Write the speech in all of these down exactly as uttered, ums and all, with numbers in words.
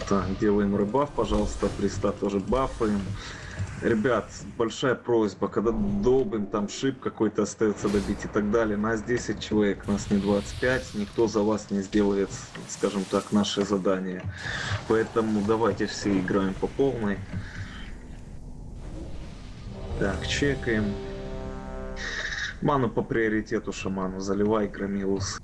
Так, делаем рыбаф, пожалуйста, приста тоже бафаем. Ребят, большая просьба, когда долбим, там шип какой-то остается добить и так далее, нас десять человек, нас не двадцать пять, никто за вас не сделает, скажем так, наше задание. Поэтому давайте все играем по полной. Так, чекаем. Ману по приоритету шаману, заливай, Громилус.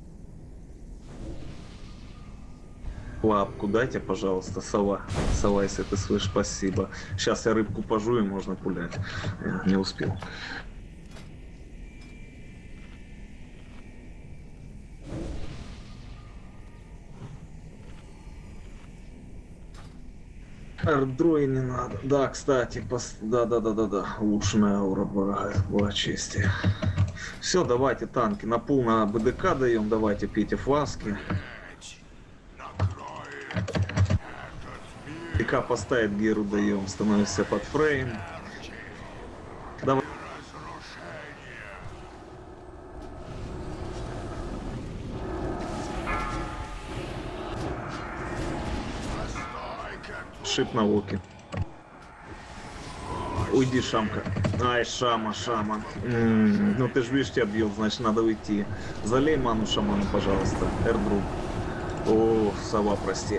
Лапку дайте, пожалуйста, сова. Сова, если ты слышишь, спасибо. Сейчас я рыбку пожую и можно пулять. Я не успел. Ардрои не надо. Да, кстати, пос... да, да, да, да, да. Лучшая аура была, была чести. Все, давайте танки. На пул на БДК даем. Давайте пейте фласки. ПК поставит Геру даем. Становимся под фрейм. Давай. Шип на луке. Уйди, Шамка. Ай, Шама, Шама. М-м, ну ты ж видишь, тебя бьет, значит надо уйти. Залей ману шаману, пожалуйста. Эрдруб. О, сова, прости.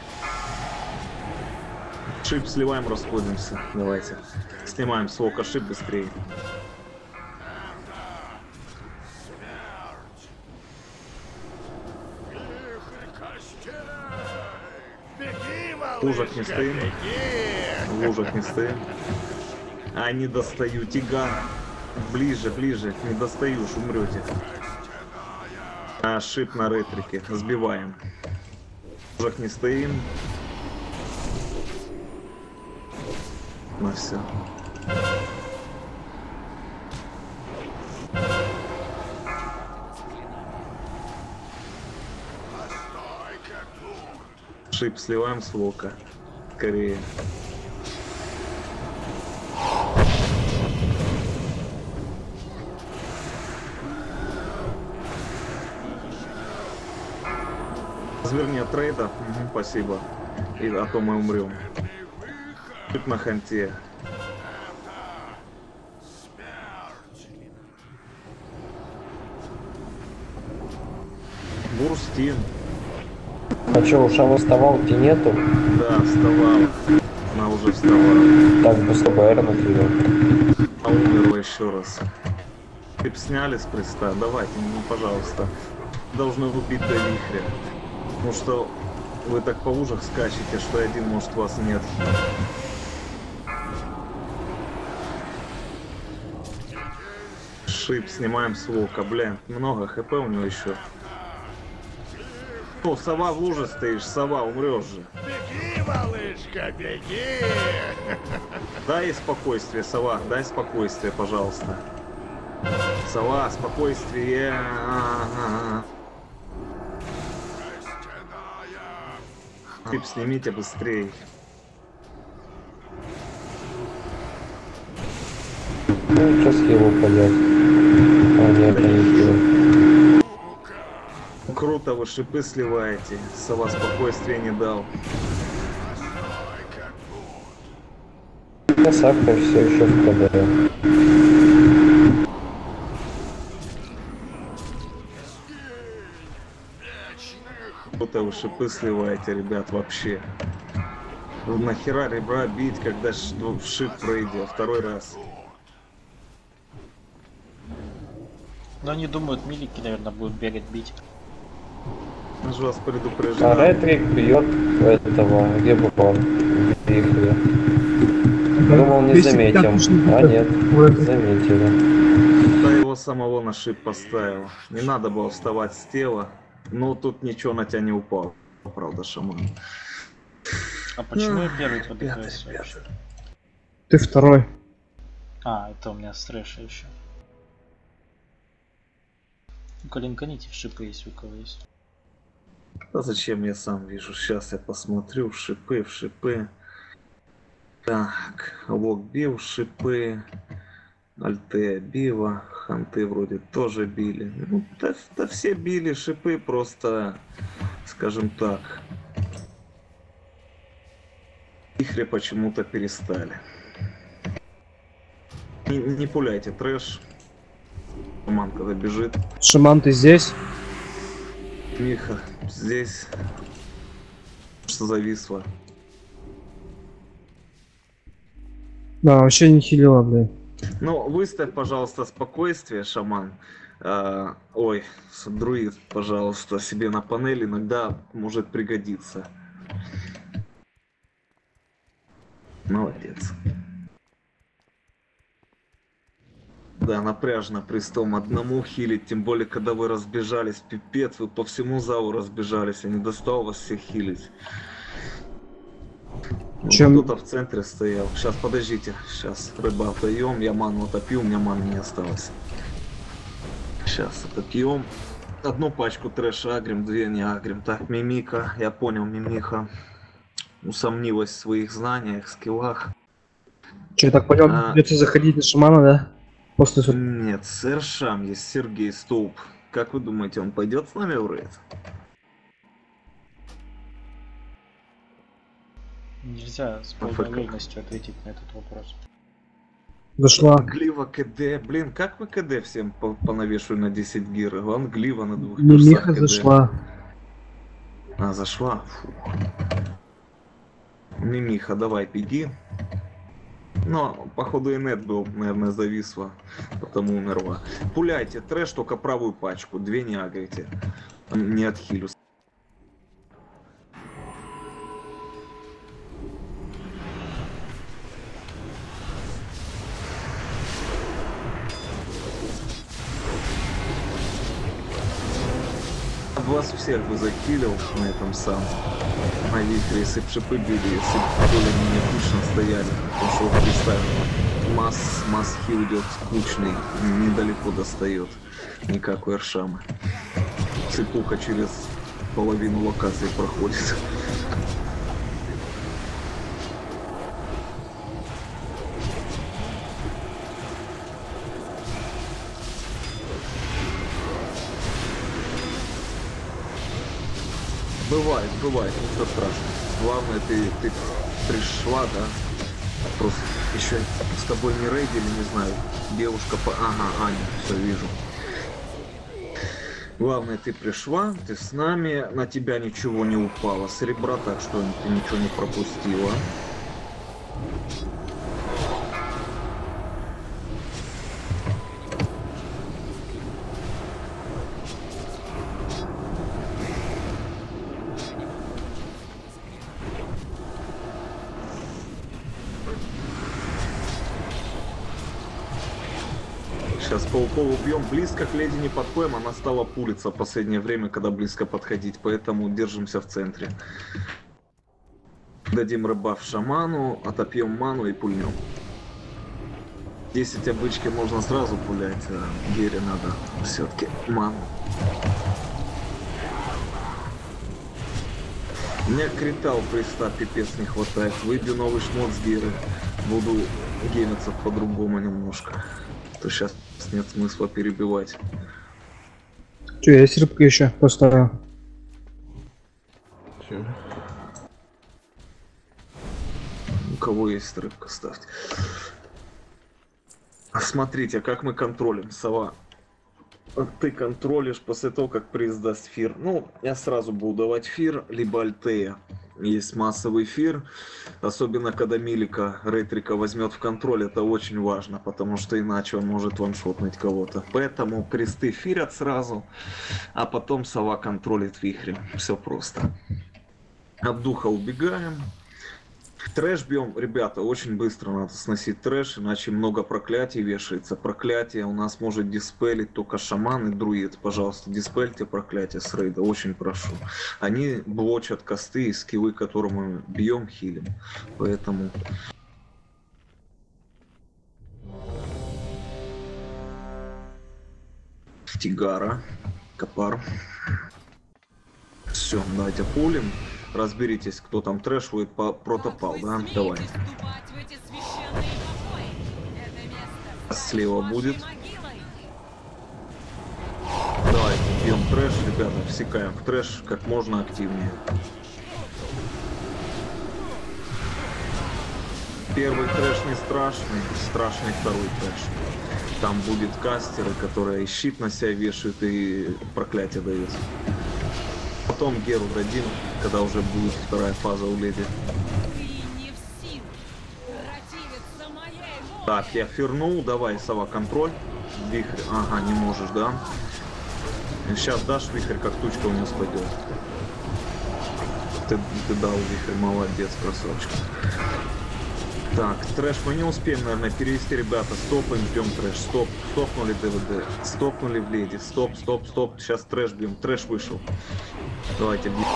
Шип сливаем, расходимся. Давайте. Снимаем с лока шип быстрее. В лужах не стоим. В лужах не стоим. А, не достаю. Тиган. Ближе, ближе. Не достаю, уж умрете. А, шип на ретрике. Сбиваем. В лужах не стоим. На все. Шип сливаем с лока. Скорее. Разверни от трейда. Угу, спасибо. И, а то мы умрем. Шип на ханте. Бурстин. А что, у Шамы вставалки нету? Да, вставала. Она уже вставала. Так, быстро эрнуть ее. А умерла еще раз. Шип сняли с приста. Давайте, ну пожалуйста. Должны убить до вихря. Потому что вы так по лужах скачете, что один, может, вас нет. Шип снимаем с лука. Блин, много хп у него еще. О, сова в луже стоишь, сова, умрешь же. Беги, малышка, беги! Дай спокойствие, сова, дай спокойствие, пожалуйста. Сова, спокойствие. А-а-а. Тип, снимите быстрее. Ну, сейчас его подать. А, нет, не сделал. Круто, вы шипы сливаете. Сова спокойствия не дал. Косарка все еще в КД. Круто, вы шипы сливаете, ребят, вообще. Нахера ребра бить, когда шип пройдет второй раз? Но они думают, милики, наверное, будут бегать бить. Он же вас А предупреждал. ретрик бьет этого Гебула. Вихря. Думал, не заметил. А нет, заметили. Да его самого на шип поставил. Не надо было вставать с тела. Но тут ничего на тебя не упал. Правда, шаман. А почему я первый подыхаюсь вообще? Ты второй. А, это у меня стрэша еще. Калинканите в шипы, если у кого есть. Да зачем, я сам вижу. Сейчас я посмотрю. В шипы, в шипы. Так, лог бил, шипы. Альте била. Ханты вроде тоже били. Ну, да, да все били шипы, просто, скажем так. Вихре почему-то перестали. Не, не пуляйте трэш. Шаман когда бежит. Шаман, ты здесь? Миха, здесь. Что зависло? Да, вообще не хилила, блин. Ну, выставь, пожалуйста, спокойствие, шаман. А, ой, друид, пожалуйста, себе на панель иногда может пригодиться. Молодец. Да, напряжно пристом одному хилить, тем более, когда вы разбежались, пипец, вы по всему залу разбежались, я не достал вас всех хилить. Чем- Кто-то в центре стоял. Сейчас, подождите, сейчас рыба отдаем, я ману отопью, у меня маны не осталось. Сейчас отопьем. Одну пачку трэша агрим, две не агрим. Так, Мимика, я понял, Мимиха усомнилась в своих знаниях, скиллах. Че, я так понял, А. придется заходить на шамана, да? После су- Нет, сэр Шам есть Сергей Столб. Как вы думаете, он пойдет с нами в рейд? Нельзя с полной АФК. уверенностью ответить на этот вопрос. Зашла. Глива КД. Блин, как вы КД всем по- понавешивали на десять гир? Вон Глива на двух Мимиха персах КД. зашла. А, зашла? Фу. Мимиха, давай, беги. Но, походу, и нет был, наверное, зависла, потому умерла. Пуляйте трэш, только правую пачку, две не агрите. Не отхилю. Вас всех бы закилил на этом самом, на вихре, если б шипы били, если бы более-менее кучно стояли, потому что вот представим, масс, масс хил идет скучный, недалеко достает, не как у Эршамы. Цепуха через половину локации проходит. Бывает, бывает, ничего страшного. Главное, ты, ты пришла, да? Просто еще с тобой не рейдили, не знаю. Девушка по... Ага, Аня, все вижу. Главное, ты пришла, ты с нами, на тебя ничего не упало. С ребра, так что ты ничего не пропустила. Сейчас пауков убьем, близко к леди не подходим, она стала пулиться в последнее время, когда близко подходить, поэтому держимся в центре. Дадим рыбав шаману, отопьем ману и пульнем. десять обычки можно сразу пулять, а Гере надо все-таки ману. Мне критал приста пипец не хватает, выбью новый шмот с Геры, буду геймиться по-другому немножко. То сейчас нет смысла перебивать. Че, есть рыбка еще поставил. У кого есть рыбка, ставьте. Смотрите, как мы контролим, сова. Ты контролишь после того, как приз даст фир. Ну, я сразу буду давать фир, либо альтея. Есть массовый фир. Особенно, когда Милика Рейтрика возьмет в контроль, это очень важно, потому что иначе он может ваншотнуть кого-то. Поэтому кресты фирят сразу, а потом сова контролит вихрем. Все просто. От духа убегаем. Трэш бьем, ребята, очень быстро надо сносить трэш, иначе много проклятий вешается. Проклятие у нас может диспелить только шаман и друид. Пожалуйста, диспельте проклятие с рейда, очень прошу. Они блочат косты и скиллы, которые мы бьем, хилим. Поэтому... Тигара, Капар. Все, давайте пулим. Разберитесь, кто там трэшует по протопал, да? Давай. Слева будет. Давай, бьем трэш, ребята, всекаем в трэш как можно активнее. Первый трэш не страшный, страшный второй трэш. Там будет кастеры, которые щит на себя вешают и проклятие дают. Потом Геру дадим, когда уже будет вторая фаза у леди. Так, я фернул, давай, сова, контроль. Вихрь, ага, не можешь, да? Сейчас дашь вихрь, как тучка вниз пойдет. Ты, ты дал вихрь, молодец, красавчик. Так, трэш мы не успеем, наверное, перевести, ребята. Стопаем, ждем трэш. Стоп, стопнули ДВД. Стопнули в леди. Стоп, стоп, стоп. Сейчас трэш бьем. Трэш вышел. Давайте бьем.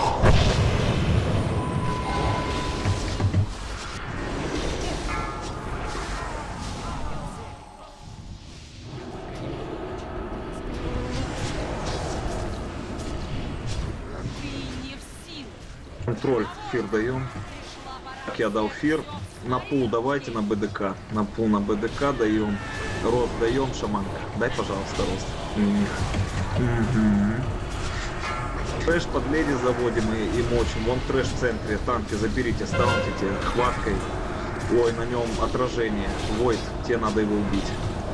Контроль, фир даем. Так, я дал фир. На пул давайте на БДК. На пул на БДК даем. Рост даем, шаманка. Дай, пожалуйста, рост. Угу. Трэш под леди заводим и, и мочим. Вон трэш в центре. Танки заберите, стаунтите хваткой. Ой, на нем отражение. Войд, тебе надо его убить.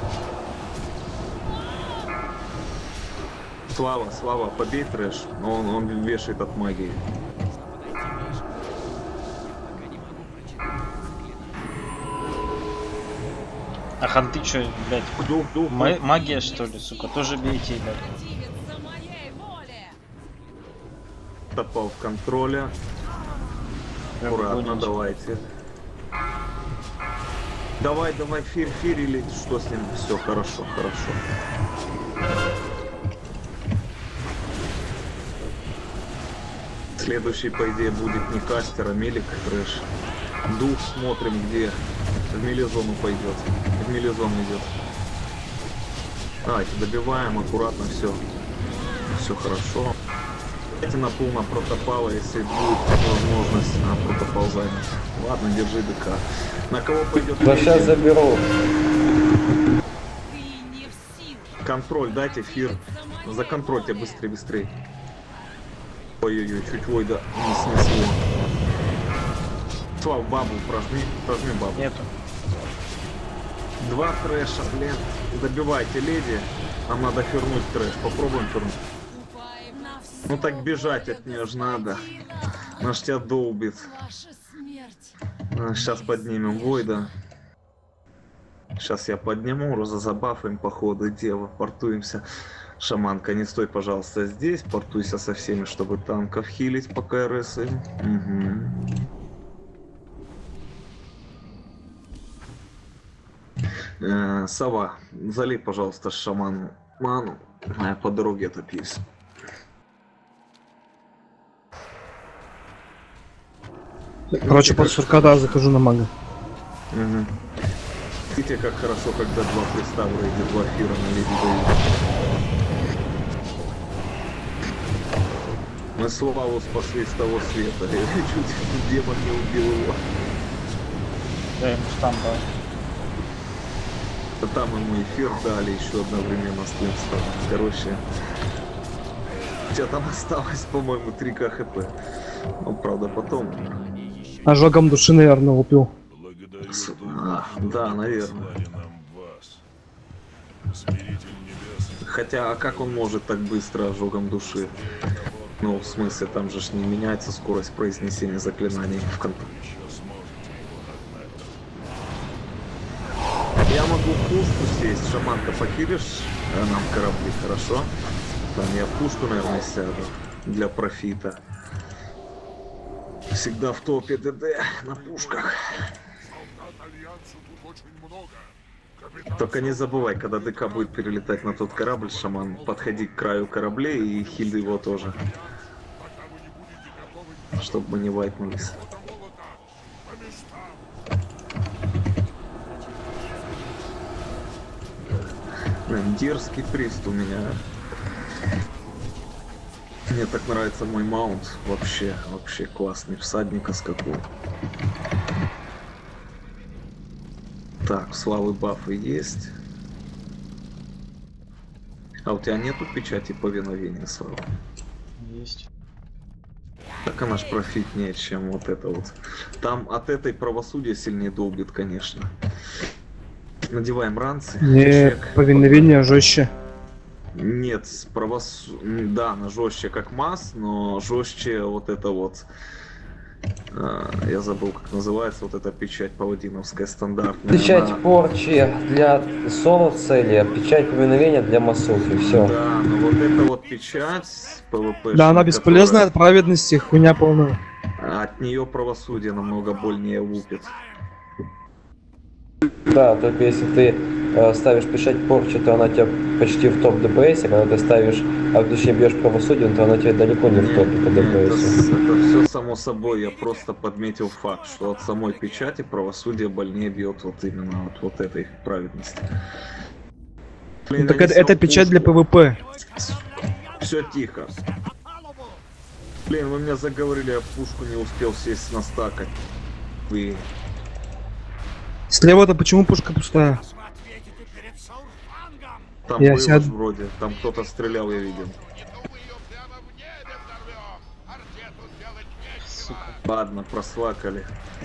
Слава, Слава, побей трэш. Он, он вешает от магии. А ханты чё, блядь? Дух, дух, Ма- дух. магия, что ли, сука? Тоже бейте, блядь. Попал в контроле. Прям Аккуратно, гоните. давайте. Давай, давай, фир, фир или что с ним? Все, хорошо, хорошо. Следующий, по идее, будет не кастер, а мелик трэш. Дух смотрим, где в мелизону пойдет. В мелизон идет. Давайте добиваем аккуратно, все. Все хорошо. Давайте на пул на протопала, если будет возможность, на протопал займет. Ладно, держи ДК. На кого пойдет? Да сейчас заберу. Контроль, дайте фир. Законтрольте быстрее, быстрее. Ой-ой-ой, чуть войда не снесло. Слав, бабу прожми, прожми бабу. Нету. Два трэша, блин. Добивайте леди. Нам надо фернуть трэш. Попробуем фернуть. Ну так бежать от нее же надо. Наш тебя долбит. Сейчас поднимем войда. Сейчас я подниму, роза забафаем по ходу дела. Портуемся. Шаманка, не стой, пожалуйста, здесь. Портуйся со всеми, чтобы танков хилить по КРС. Угу. Э, Сова, залей, пожалуйста, шаману ману. А я по дороге топись. Короче, под суркада захожу на мага. Угу. Видите, как хорошо, когда два приставра или два фира на леди дают. Мы Славу спасли с того света. Я чуть демон не убил его. Да, ему стан дал. Да там ему эфир дали еще одновременно с тем стало. Короче, у тебя там осталось, по-моему, три ка хп. Ну, правда, потом. Ожогом души, наверное, упил. С- а, да, наверное. Хотя, а как он может так быстро ожогом души? Ну, в смысле, там же ж не меняется скорость произнесения заклинаний в контакте. Я могу в пушку сесть, шаманка, покидешь а нам корабли, хорошо? Там я в пушку, наверное, сяду для профита. Всегда в топе ДД на пушках. Только не забывай, когда ДК будет перелетать на тот корабль, шаман, подходи к краю кораблей и хиль его тоже. Чтобы мы не вайпнулись. Блин, дерзкий прист у меня. Мне так нравится мой маунт. Вообще, вообще классный. Всадника скаку. Так, славы бафы есть. А у тебя нету печати повиновения, Слава? Есть. Так она ж профитнее, чем вот это вот. Там от этой правосудие сильнее долбит, конечно. Надеваем ранцы. Не, Чек. повиновение жестче. Нет, правосу... да, она жестче как масс, но жестче вот это вот. А, я забыл, как называется, вот эта печать паладиновская стандартная. Печать она... порчи для соло цели, а печать повиновения для массовки. Все. Да, но вот эта вот печать ПВП. Да, она бесполезная от праведности, хуйня полная. От нее правосудие намного больнее лупит. Да, только если ты э, ставишь печать порчи, то она тебя почти в топ ДПС, а когда ты ставишь, а точнее бьешь правосудие, то она тебя далеко не в топе по Это, ДПСу. это все само собой, я просто подметил факт, что от самой печати правосудие больнее бьет вот именно от вот этой праведности. Блин, Так я это, несел это печать для пушку. ПВП. Все тихо. Блин, вы меня заговорили, я пушку не успел сесть на стакать. Вы... Слева-то почему пушка пустая? Там Я было сяду. ж вроде, там кто-то стрелял, я видел. Сука. Ладно, просвакали.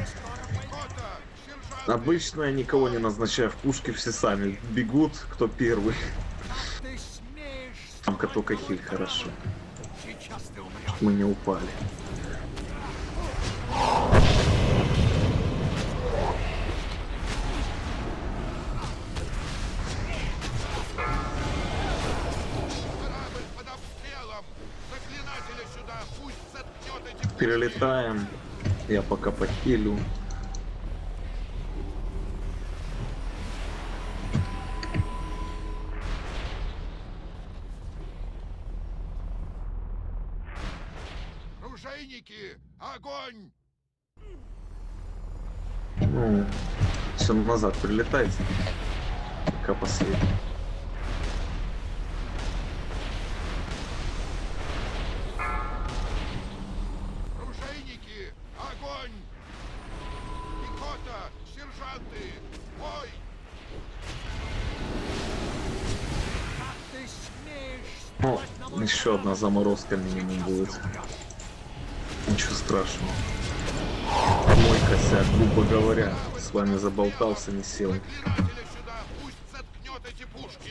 Обычно я никого не назначаю в пушки, все сами бегут, кто первый. Там только хиль хорошо. Чтоб мы не упали. Перелетаем. Я пока похилю. Оружейники, огонь! Ну, все назад прилетайте. Пока последний. Оружейники, огонь! Пехота, сержанты, бой! Ну, еще одна заморозка минимум будет. Ничего страшного. Мой косяк, грубо говоря. С вами заболтался, не сел. Заклинателя сюда, пусть заткнет эти пушки!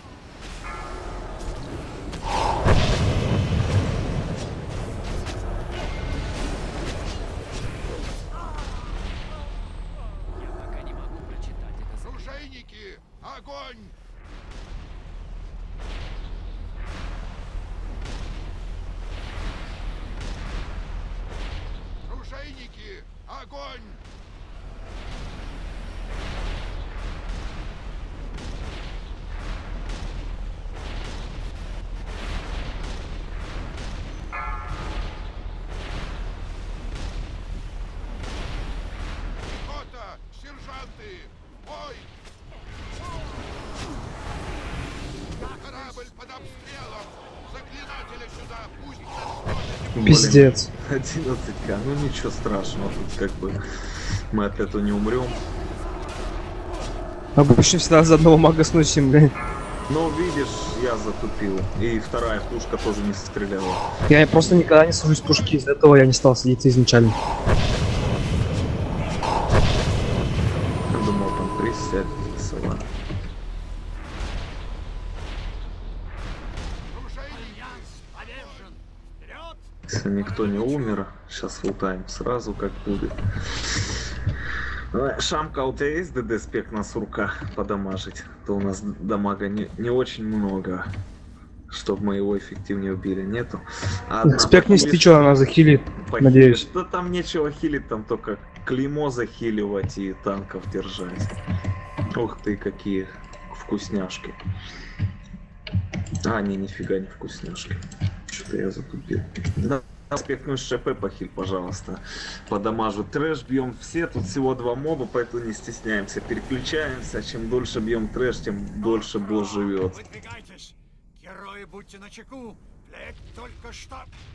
Оружейники, огонь! Оружейники, огонь! Пехота, сержанты, бой! Корабль под обстрелом! Заклинателя сюда, пусть заткнет эти Пиздец. одиннадцать ка, ну ничего страшного, тут как бы мы от этого не умрем. Обычно всегда за одного мага сносим, блин. Но видишь, я затупил. И вторая пушка тоже не стреляла. Я просто никогда не сажусь с пушки, из-за этого я не стал садиться изначально. Я думал, там присядет сова. Если никто не умер, сейчас фултайм сразу как будет. Давай, Шамка, у тебя есть ДД спек на сурка подамажить? То у нас дамага не, не очень много, чтобы мы его эффективнее убили. Нету. А одна Спек не похилит- стичу, она захилит, похилит. надеюсь. Да там нечего хилить, там только клеймо захиливать и танков держать. Ух ты, какие вкусняшки. А, не, нифига не вкусняшки. Что-то я затупил. Да, спекнуть ШП похиль, пожалуйста. По дамажу трэш бьем все, тут всего два моба, поэтому не стесняемся. Переключаемся, чем дольше бьем трэш, тем дольше босс живет. Выдвигайтесь! Герои, будьте начеку! Блядь, только что...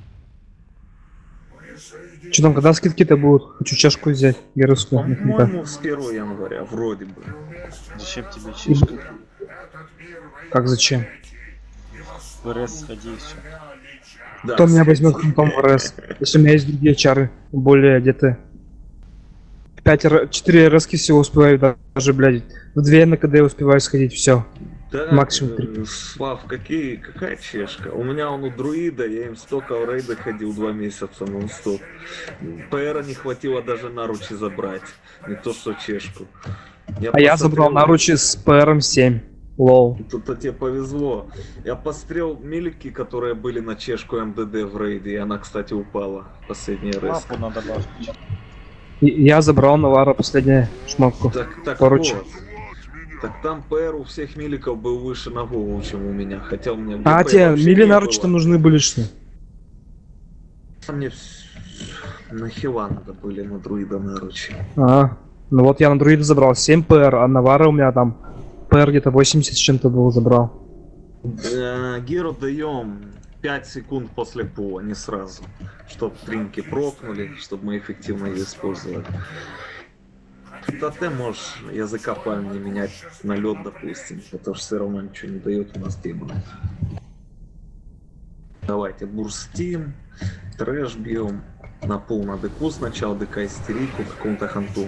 Что там, когда скидки-то будут? Хочу чашку взять, геройскую. нафига. По-моему, с первого января, вроде бы. Зачем тебе чешка? Как зачем? В РС сходи и все. Да, Кто меня кстати. возьмет хунтом в РС? Если у меня есть другие чары, более одетые. Пять, четыре РСки всего успеваю даже, блядь. В две на КД успеваю сходить, все. Да, Максимум три. э, Слав, какие, какая чешка? У меня он у друида, я им столько в рейды ходил два месяца нон-стоп. ПРа не хватило даже наручи забрать, не то что чешку. А я забрал посмотрел- наручи с ПРом семь. Лол. Тут-то тебе повезло. Я пострел милики, которые были на чешку МДД в рейде, и она, кстати, упала. Последняя рейс. Лапу надо добавить. И- Я забрал Навара последнюю шмотку. Так, так Короче. вот. Так там ПР у всех миликов был выше на голову, чем у меня. Хотя у меня А ГП тебе вообще мили не наручи-то было. нужны были, что ли? Мне вс- на хила надо были, на друида наручи. А, ну вот я на друида забрал семь ПР, а Навара у меня там ПР где-то восемьдесят с чем-то был забрал. Э, Геру даем пять секунд после пула, не сразу. Чтоб тринки прокнули, чтобы мы эффективно ее использовали. Да ты можешь языка пальни менять на лед, допустим, потому что все равно ничего не дает у нас демона. Давайте бурстим, трэш бьем. На пул на деку сначала, дека истерику, какому-то ханту.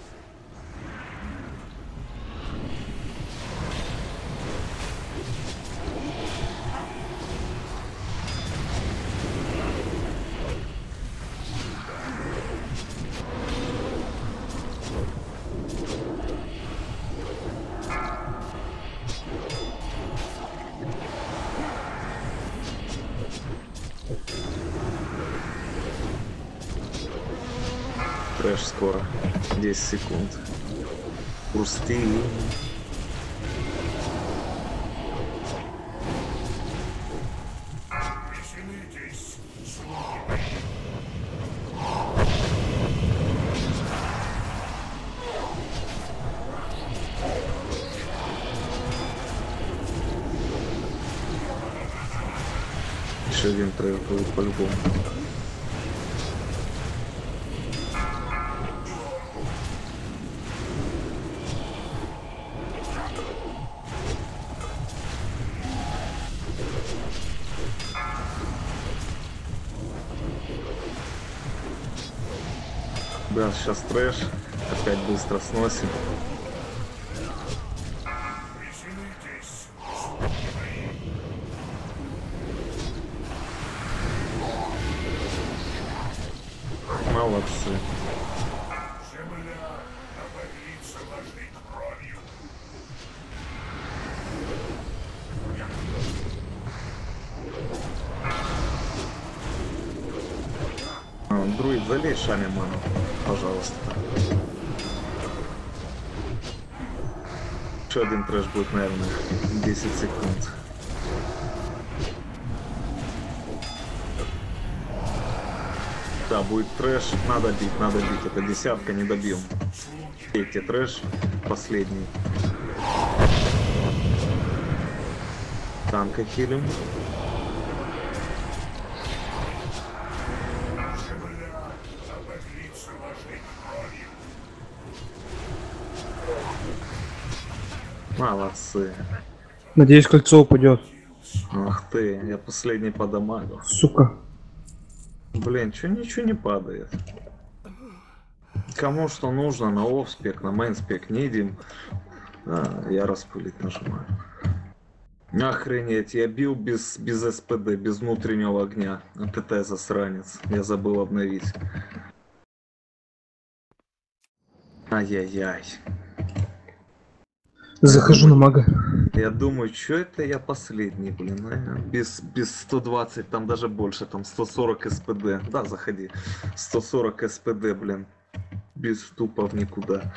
Трэш скоро. десять секунд. Пусти. Еще один трэш будет по-любому. Да, сейчас трэш. Опять быстро сносим. Молодцы. А, Друид, залей шами ману, пожалуйста. Еще один трэш будет, наверное, десять секунд. Да, будет трэш, надо бить, надо бить. Это десятка, не добьем. Эти трэш, последний. Танка хилим. Молодцы. Надеюсь, кольцо упадет. Ах ты, я последний по дамагу. Сука. Блин, чё ничего не падает? Кому что нужно, на офспек, на мейнспек не идем. А, я распылить нажимаю. Охренеть, я бил без, без СПД, без внутреннего огня. ТТ засранец, я забыл обновить. Ай-яй-яй. Захожу на мага. Я думаю, что это я последний, блин, а? без, без сто двадцать, там даже больше, там сто сорок СПД. Да, заходи. сто сорок СПД, блин. Без тупо в никуда.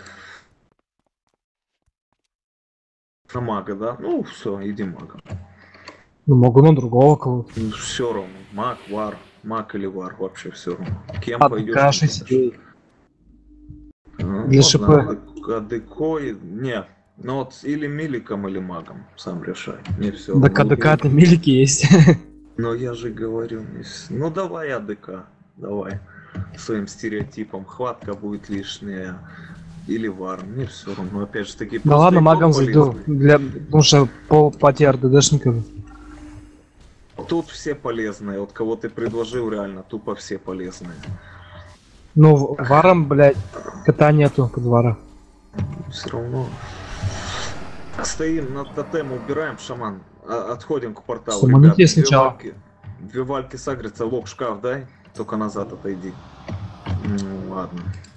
На мага, да? Ну, все, иди мага. Ну, могу на другого кого-то. Ну, все равно. Маг, вар, маг или вар, вообще все равно. Кем А, пойдешь? каши тем себе. пойдешь. Ну, Для ладно, ШП. а декой, не. Ну вот или миликом, или магом, сам решай. Мне все. Да КДК-то милики есть. Но я же говорю, не с- ну давай АДК, давай. Своим стереотипом, хватка будет лишняя. Или вар, мне все равно, опять же таки. Да ладно, просто магом икон зайду. полезный. Для... Потому что по пати РДДшников. Тут все полезные. Вот кого ты предложил, реально, тупо все полезные. Ну, варом, блядь, кота нету под вара. Все равно. Стоим на тотем, убираем, шаман. А- отходим к порталу. Суманите Ребят, сначала. Две вальки, две вальки сагрятся, лог шкаф дай. Только назад отойди. Ну ладно.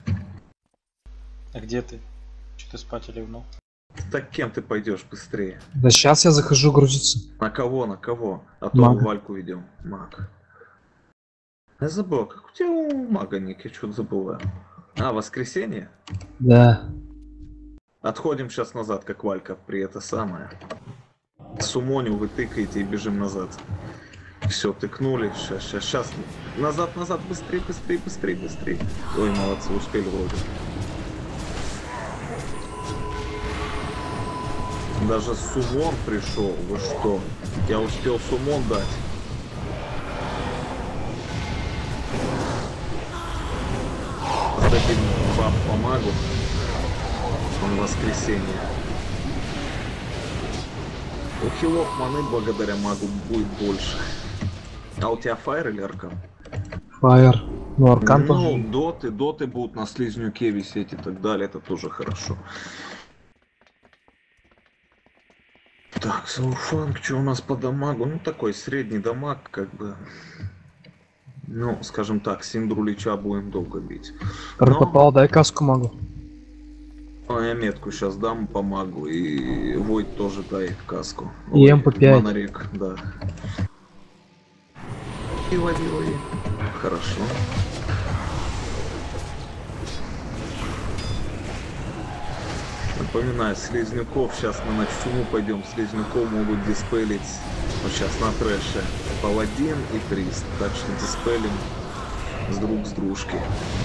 А где ты? Че ты спать ливнул? Так кем ты пойдешь быстрее? Да сейчас я захожу грузиться. На кого, на кого? А то Мага. вальку идем. Маг. Я забыл, как у тебя у мага ник, я что-то забыл. А, воскресенье? Да. Отходим сейчас назад, как валька при это самое. Сумоню вы тыкаете и бежим назад. Все, тыкнули. Сейчас, сейчас, сейчас. Назад, назад, быстрее, быстрее, быстрее, быстрее. Ой, молодцы, успели вроде. Даже сумон пришел, вы что? Я успел сумон дать. Сдадим баб по магу. Он воскресенье. У хилов маны благодаря магу будет больше. А у тебя фаер или аркан? Фаер. Ну, аркан Ну, тоже. доты, доты будут на слизнюке висеть и так далее, это тоже хорошо. Так, Соуфанк, что у нас по дамагу? Ну, такой средний дамаг, как бы. Ну, скажем так, Синдрулича будем долго бить. Пропал, дай каску могу. А я метку сейчас дам по магу, и Войд тоже дает каску. И Ой, эм пэ пять. Монорек, да. И лови, лови. Хорошо. Напоминаю, слизнюков, сейчас мы на чуму пойдем, слизнюков могут диспелить, вот сейчас на трэше, паладин и прист, так что диспелим с друг с дружки.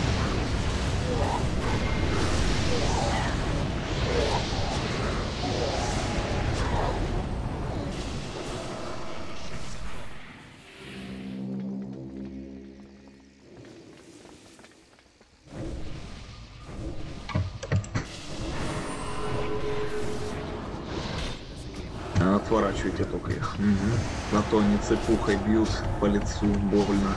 Отворачивайте только их. Угу. На то они цепухой бьют по лицу больно.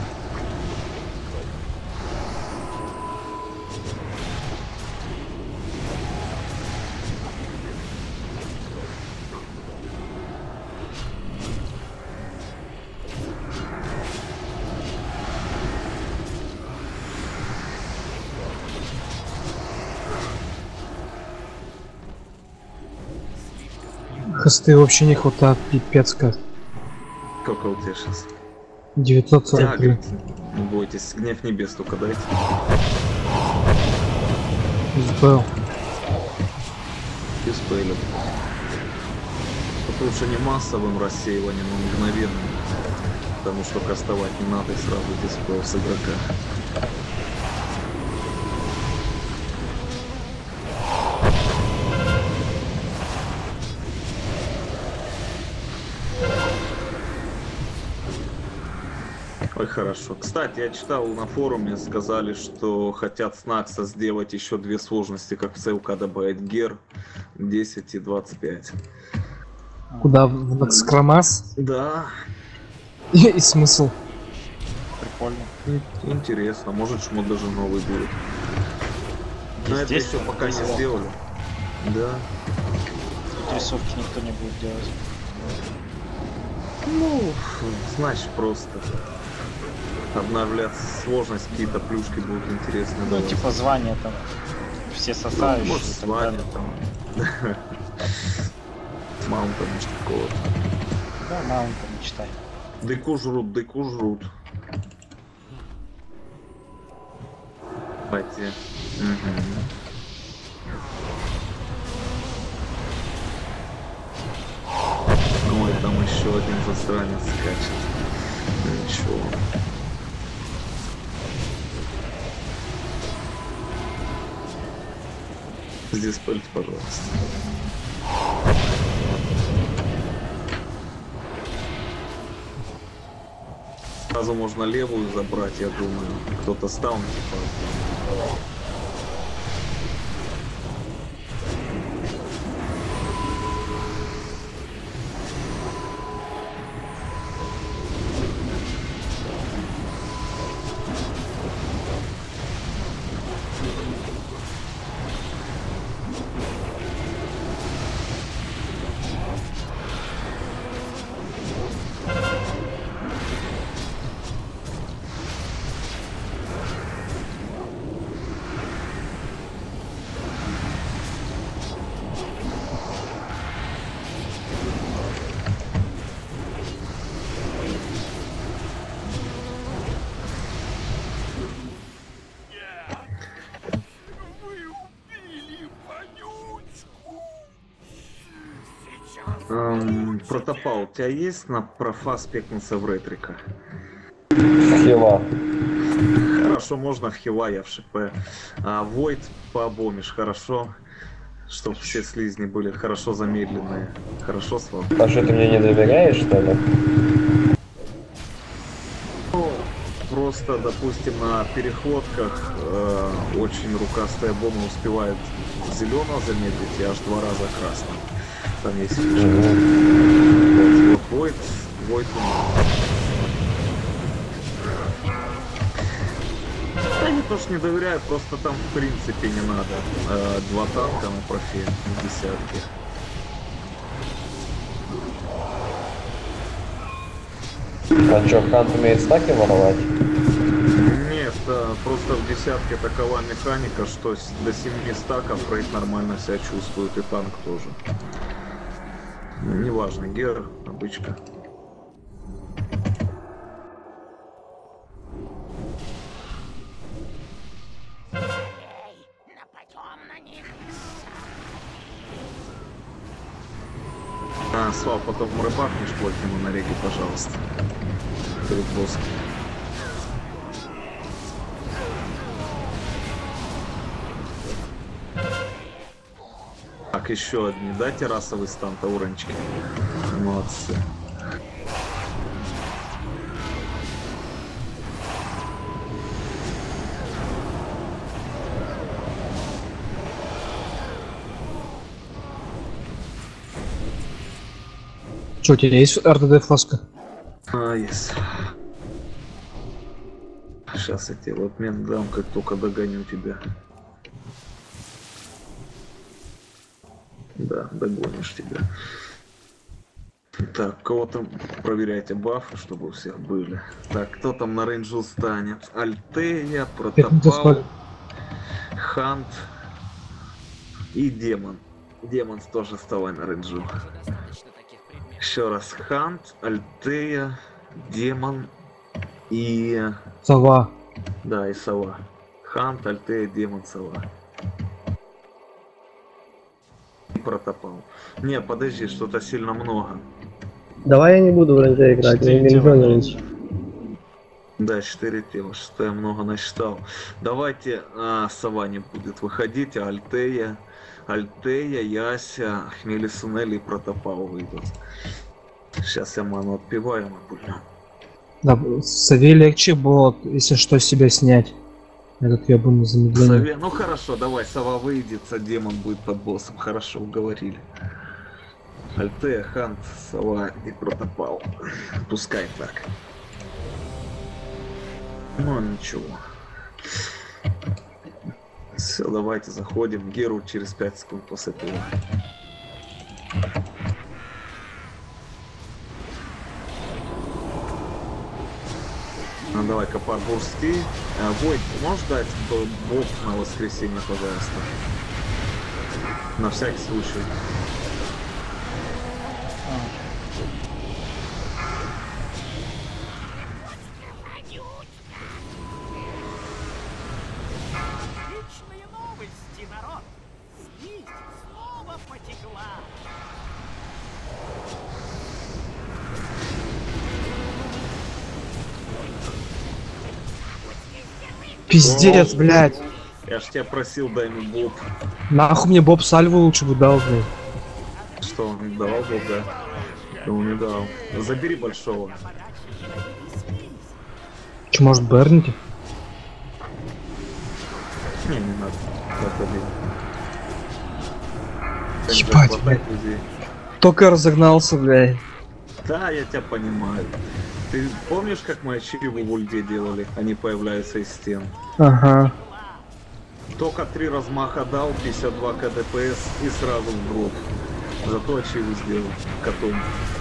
Хосты вообще не хватает, пипец как. Сколько у тебя сейчас? девятьсот сорок три. Не бойтесь, гнев небес только дайте. Сбыл. Диспелят. Это лучше не массовым рассеиванием, а мгновенным. Потому что кастовать не надо и сразу диспел с игрока. Ой, хорошо. Кстати, я читал на форуме, сказали, что хотят с Накса сделать еще две сложности, как в ЦЛК добавить Гер десять и двадцать пять. Куда? В Накскромас? Да, И, и смысл? Прикольно. ин- интересно. Может, шмот даже новый будет. Но это Здесь еще пока не весело. сделали. Да. Тут рисовки никто не будет делать. Ну, значит, просто обновлять сложность, какие-то плюшки будут интересные. Ну, давать. типа звания там. Все Ну, сосающие. может, и так звание далее. там. С маунтом такого. Да, маунта мечтай. Деку жрут, деку жрут. Пати. Ой, там еще один засранец скачет. Ничего. Здесь пыльте, пожалуйста. Сразу можно левую забрать, я думаю. Кто-то стал типа. Эм, Протопал, у тебя есть на профа спекнуться в ретрика? Хила. Хорошо, можно в хила, я в шп. А Войд пообомишь, хорошо? Чтоб все слизни были хорошо замедленные. Хорошо, Слава? А что, ты мне не доверяешь, что ли? Ну, просто, допустим, на переходках э, очень рукастая бомба успевает зеленого замедлить и аж два раза красного. Там есть фишка. Вот, вот Войд, Войд умеет. Да не то, что не доверяю, просто там в принципе не надо. Э, два танка на профи в десятке. А что, Хант умеет стаки воровать? Нет, э, просто в десятке такова механика, что с- до семи стаков рейд нормально себя чувствует, и танк тоже. Ну, неважно, гер, обычка. А, Слав, потом рыбахнешь плотину на реге, пожалуйста. Перед боссом. Так, еще одни, да, террасовый стан тауренчики? Молодцы. Что, у тебя есть эр тэ дэ фласка? А, есть. Сейчас я тебе в обмен дам, как только догоню тебя. Да, догонишь тебя. Так, кого там проверяйте бафы, чтобы у всех были. Так, кто там на рейнджу станет? Альтея, Протопал, Хант и Демон. Демон тоже вставай на рейнджу. Еще раз, Хант, Альтея, Демон и... Сова. Да, и Сова. Хант, Альтея, Демон, Сова. И Протопал. Не, подожди, что-то сильно много. Давай я не буду в рейнже играть, я не рейнж. Да, четыре тела, что я много насчитал. Давайте, а, Сова не будет выходить, а Альтея, Альтея, Яся, Хмели Сунели и Протопал выйдут. Сейчас я ману отпиваю, мы пульнем. Да, сове легче было, если что, себя снять. Этот ебаный замедление. Сове... Ну хорошо, давай, Сова выйдет, а Демон будет под боссом. Хорошо, уговорили. Альтея, Хант, Сова и Протопал. Пускай так. Ну ничего. Все, давайте заходим. Геру через пять секунд после этого. Ну давай, Копар, бурсти. А, Войд, можешь дать б- боб на воскресенье, пожалуйста? На всякий случай. Отличные новости, народ! Слизь снова потекла! Пиздец, блядь. Я ж тебя просил, дай мне боб. Нахуй мне Боб Сальву лучше бы дал, блядь. Что, он не давал боб, да? Ну, не дал. Забери большого. Че, может, Берните? Не, не надо. Так, один. Ебать, Хватает блядь. людей. Только разогнался, блядь. Да, я тебя понимаю. Ты помнишь, как мы ачиву в ульде делали? Они появляются из стен. Ага. Только три размаха дал, пятьдесят два ка дэ пэ эс и сразу в гроб. Зато ачиву сделал котом.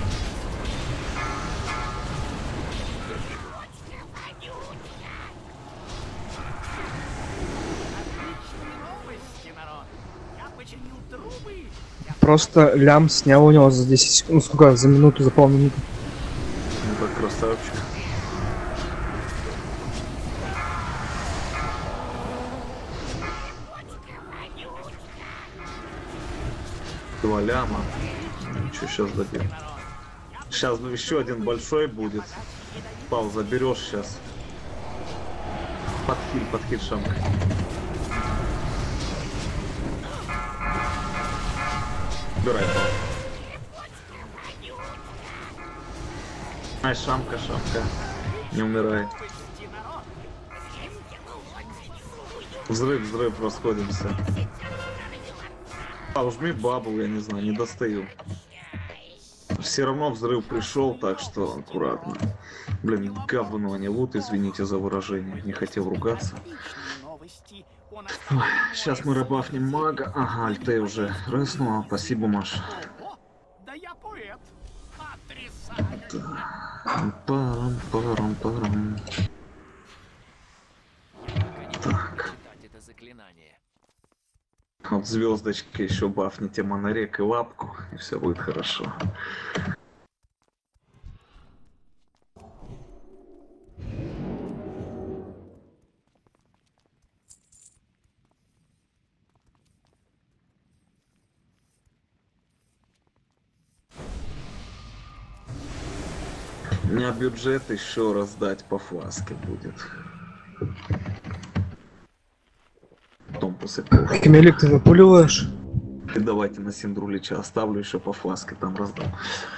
Отличные новости, народ! Я починил трубы! Я Просто лям снял у него за десять секунд. Ну сколько? За минуту, за полминуты. Ну так красавчик. Два ляма. ничего, сейчас добьем. Сейчас еще один большой будет. Пал, заберешь сейчас. Подхиль, подхиль, Шамка. Убирай, Пал. Ай, Шамка, Шамка. Не умирай. Взрыв, взрыв, расходимся. А, жми бабу, я не знаю, не достаю. Все равно взрыв пришел, так что аккуратно. Блин, говно, а не лут, извините за выражение, не хотел ругаться. Ой, сейчас мы рыбафнем мага. Ага, альте уже рыснула, спасибо, Маша. Да я поэт. Потрясающе. Парам, парам, парам. Так. Это заклинание. Вот звездочки еще бафните монорек и лапку, и все будет хорошо. У меня бюджет еще раз дать по фласке будет. Потом после того. Хмелик, ты выпуливаешь? И давайте на Синдрулича оставлю еще по фласке, там раздам.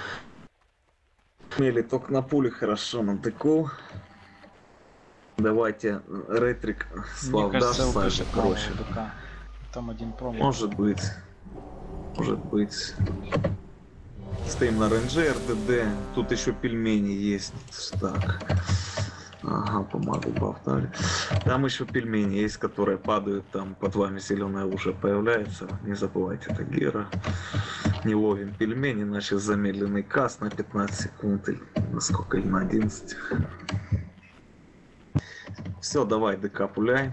Хмели только на пуле хорошо натыкал. Давайте ретрик Слав Мне дашь кажется, сажу, ЛПшек мало короче. у ДК. Там один промах. Может быть. Может быть. Стоим на рейнже РДД. Тут еще пельмени есть. Так. Ага, помогу баф дали. Там еще пельмени есть, которые падают. Там под вами зеленая уже появляется. Не забывайте, это Гера. Не ловим пельмени, иначе замедленный каст на пятнадцать секунд. Или на сколько? Или на одиннадцать. Все, давай, ДК пуляй.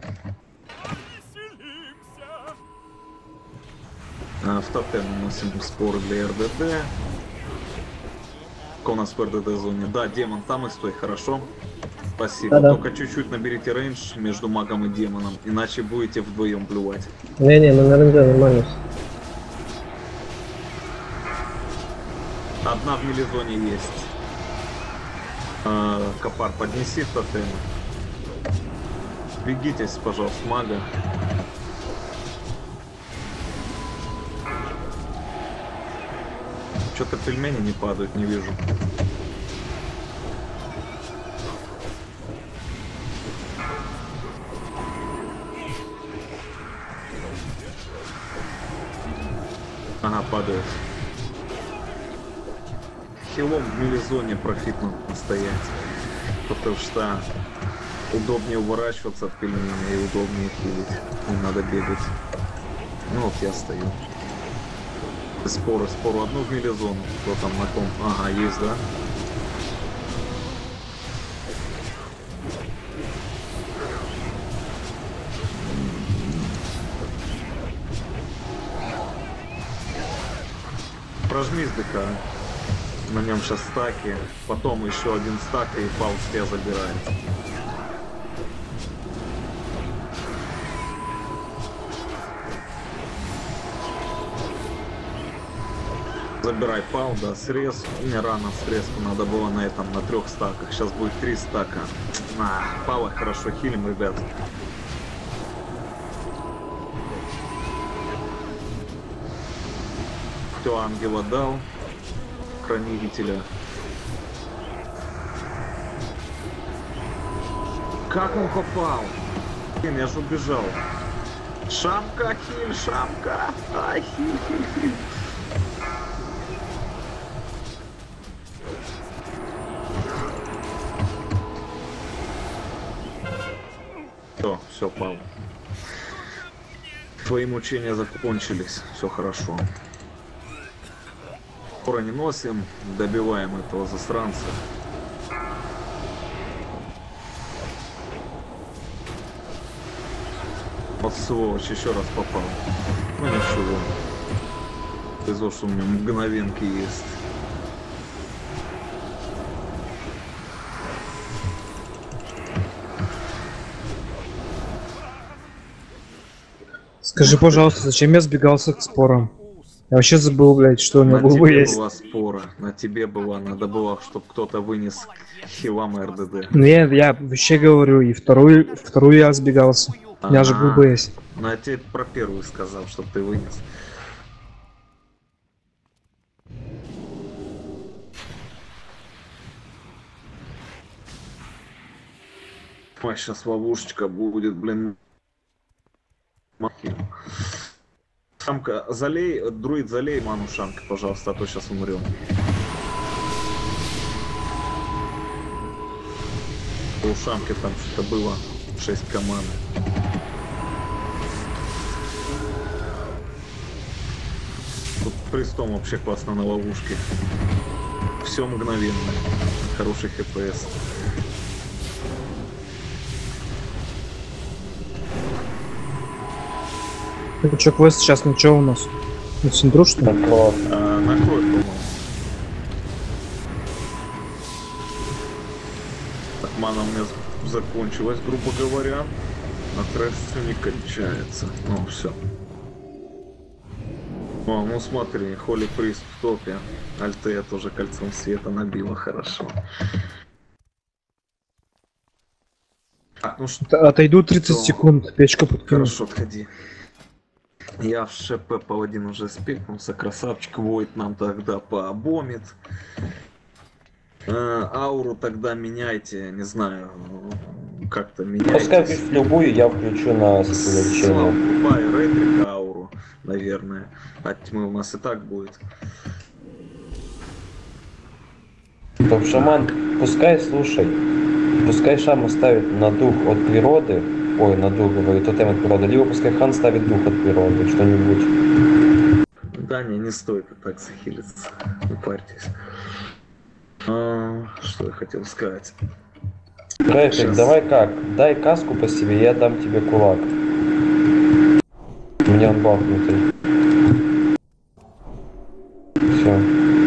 А, в топ-тен наносим споры для РДД. Как у нас в РДД зоне? Да, демон, там и стой, хорошо. Спасибо. Да-да. Только чуть-чуть наберите рейндж между магом и демоном, иначе будете вдвоем плювать. Не-не, мы на ренже нормально. Одна в милизоне есть. А, Копар, поднеси в тотем. Бегитесь, пожалуйста, мага. Что-то пельмени не падают, не вижу. Ага, падает. Хилом в милизоне профитно стоять. Потому что удобнее уворачиваться от пельменей и удобнее хилить. Не надо бегать. Ну вот я стою. Споры, спору. Одну в милизону. Кто там на ком? Ага, есть, да? Прожми с ДК. На нем сейчас стаки. Потом еще один стак и паус тебя забирает. Забирай пал, да, срез. Мне рано срезку надо было на этом, на трех стаках. Сейчас будет три стака. А, пала хорошо хилим, ребят. Кто ангела дал? Хранителя. Как он попал? Блин, я же убежал. Шамка, хиль, шамка. Ай, хиль, хиль, хиль. Все, все, пал. Твои мучения закончились. Все хорошо. Скоро не носим, добиваем этого засранца. Вот сволочь, еще раз попал. Ну ничего. Из-за что у меня мгновенки есть. Скажи, пожалуйста, зачем я сбегался к спорам? Я вообще забыл, блядь, что у него На губы тебе есть. была спора, на тебе была, надо было, чтобы кто-то вынес хилам РДД. Нет, я вообще говорю, и вторую, вторую я сбегался. У меня же Ага. губы есть. Ну я тебе про первую сказал, чтобы ты вынес. Ой, сейчас ловушечка будет, блин. Махи. Шамка, залей, друид, залей ману Шамка, пожалуйста, а то сейчас умрем. У Шамки там что-то было, шесть команд. Тут Пристом вообще классно на ловушке. Все мгновенно. Хороший ХПС. Это что, квест сейчас на что у нас? На Синдру, что ли? Накрой. А, накрой, по-моему. Так, мана у меня з- закончилась, грубо говоря. А трэш все не кончается. Ну, все. О, ну смотри, Холли Прист в топе. Альтея тоже кольцом света набила хорошо. Так, ну что, Т- Отойду тридцать Что? секунд, печка подкину. хорошо, отходи. Я в ШП паладин уже спекнулся, красавчик, Войт нам тогда пообомит. Э, ауру тогда меняйте, не знаю, как-то Пускай меняйте. включит любую, я включу на сосредоточение. Слава, покупай ретрика ауру, наверное. От тьмы у нас и так будет. Топ шаман, пускай, слушай, пускай шаман ставит на дух от природы, ой, на дух, говорит, тотем от природы, либо пускай хан ставит дух от природы, что-нибудь. Да, не, не стоит так захилиться, не парьтесь. А, что я хотел сказать? Рэфик, Сейчас. давай как, дай каску по себе, я дам тебе кулак. У меня он бахнутый. Все.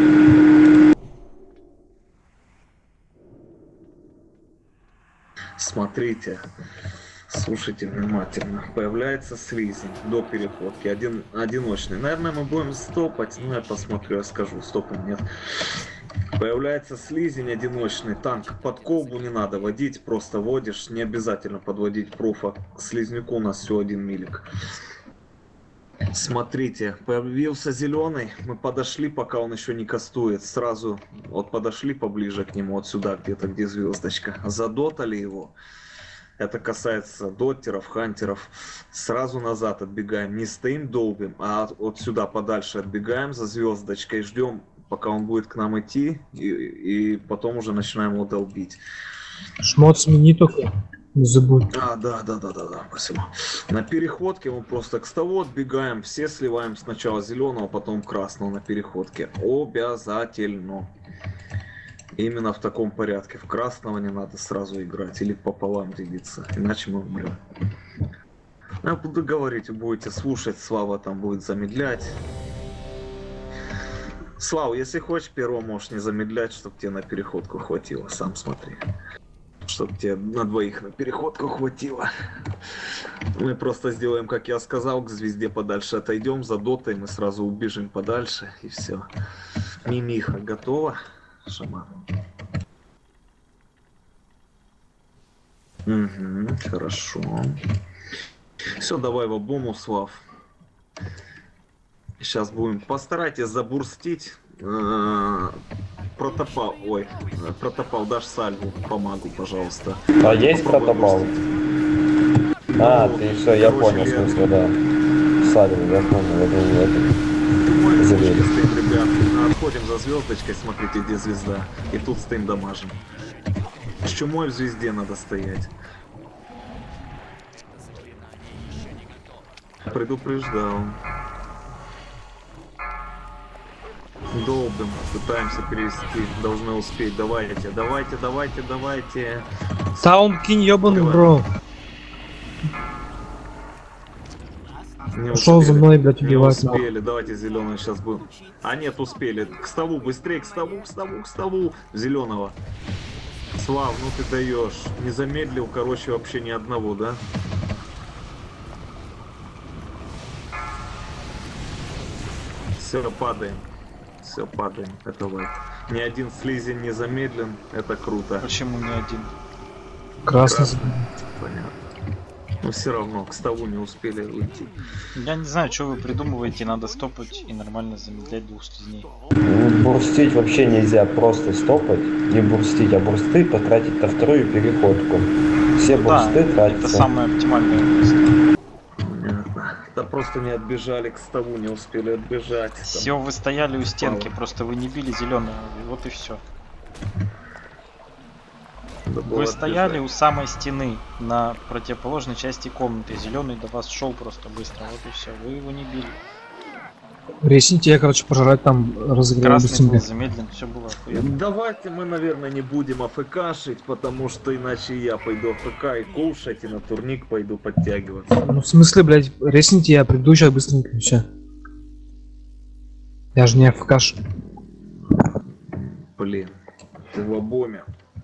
Смотрите, слушайте внимательно. Появляется слизень до переходки, один, одиночный. Наверное, мы будем стопать, но я посмотрю, я скажу, стопаем, нет. Появляется слизень одиночный, танк под колбу не надо водить, просто водишь, не обязательно подводить профа. К слизняку у нас всего один милик. Смотрите, появился зеленый, мы подошли, пока он еще не кастует, сразу вот подошли поближе к нему, вот сюда где-то, где звездочка, задотали его. Это касается доттеров, хантеров. Сразу назад отбегаем, не стоим долбим, а вот сюда подальше отбегаем за звездочкой, ждем, пока он будет к нам идти, и, и потом уже начинаем его долбить. Шмот смени только, не забудь. А, да, да, да, да, да, спасибо. На переходке мы просто к столу отбегаем, все сливаем сначала зеленого, потом красного на переходке. Обязательно. Именно в таком порядке. В красного не надо сразу играть или пополам делиться, иначе мы умрем. Я буду говорить, вы будете слушать, Слава там будет замедлять. Слава, если хочешь, первого можешь не замедлять, чтобы тебе на переходку хватило, сам смотри. Чтобы тебе на двоих на переходку хватило. Мы просто сделаем, как я сказал, к звезде подальше отойдем, задотаем и сразу убежим подальше, и все. Мимиха готова, шаман? Угу, хорошо. Все, давай в обому, Слав. Сейчас будем. Постарайтесь забурстить. Э, Протопал, ой, э, протопал, дашь сальву, помогу, пожалуйста. А есть Попробуй протопал? бурстить. А, Ну, ты все, я короче, понял, в я- смысле, да. Садим, я понял, это не это. Мы Заверил. стоим, ребят, отходим за звездочкой, смотрите, где звезда. И тут стоим, дамажим. С чумой в звезде надо стоять. Предупреждал. Долбим, пытаемся перевести, должны успеть. Давайте, давайте, давайте, давайте. Таун кинь, ёбаный, Давай. бро. Не Ушел за успели. мной, блядь, Не убивать. нахуй. успели, давайте зеленый сейчас будем. А нет, успели. К столу, быстрее, к столу, к столу, к столу. Зеленого. Слав, ну ты даешь. Не замедлил, короче, вообще ни одного, да? Все, падаем. Все, падаем. Это лайк. Ни один слизень не замедлен. Это круто. Почему не один? Красный. Понятно. Но все равно к столу не успели уйти. Я не знаю, что вы придумываете, надо стопать и нормально замедлять двух слизней. Бурстить вообще нельзя, просто стопать, не бурстить, а бурсты потратить на вторую переходку. Все бурсты Да, тратятся. это самое оптимальное место. Понятно. Да просто не отбежали к столу, не успели отбежать. Там Все, вы стояли у стенки, просто вы не били зеленую, вот и все. надо было Вы стояли отбежать. у самой стены на противоположной части комнаты. Зеленый до вас шел просто быстро, вот и все. Вы его не били. Ресните, я, короче, пожрать там разыграю Красный был быстренько. замедлен, все было охуенно. Давайте мы, наверное, не будем АФКшить, потому что иначе я пойду АФК и кушать, и на турник пойду подтягиваться. Ну, в смысле, блядь, ресните, я приду сейчас быстренько, и все. Я же не АФКш. Блин, ты в обоме.